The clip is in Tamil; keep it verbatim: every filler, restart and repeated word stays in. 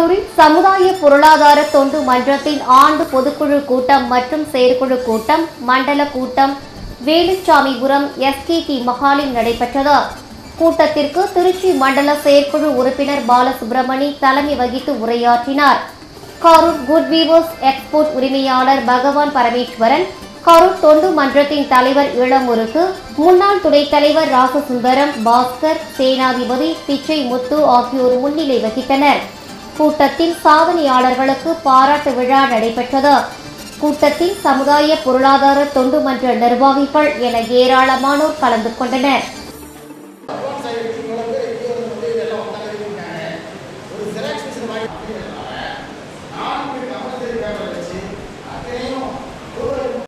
கரூரில் சமுதாய பொருளாதார தொண்டு மன்றத்தின் ஆண்டு பொதுக்குழு கூட்டம் மற்றும் செயற்குழு கூட்டம் மண்டல கூட்டம் வேலுச்சாமிபுரம் எஸ்கேடி மஹாலில் நடைபெற்றது. கூட்டத்திற்கு திருச்சி மண்டல செயற்குழு உறுப்பினர் பாலசுப்ரமணி தலைமை வகித்து உரையாற்றினார். கரூர் குட் வீவர்ஸ் எக்ஸ்போர்ட் உரிமையாளர் பகவான் பரமேஸ்வரன், கரூர் தொண்டு மன்றத்தின் தலைவர் இளமுருக்கு, முன்னாள் துணைத் தலைவர் ராசசுந்தரம், பாஸ்கர், சேனாதிபதி பிச்சை முத்து ஆகியோர் முன்னிலை வகித்தனர். கூட்டத்தில் சாதனையாளர்களுக்கு பாராட்டு விழா நடைபெற்றது. கூட்டத்தில் சமுதாய பொருளாதார தொண்டு மன்ற நிர்வாகிகள் என ஏராளமானோர் கலந்து கொண்டனர்.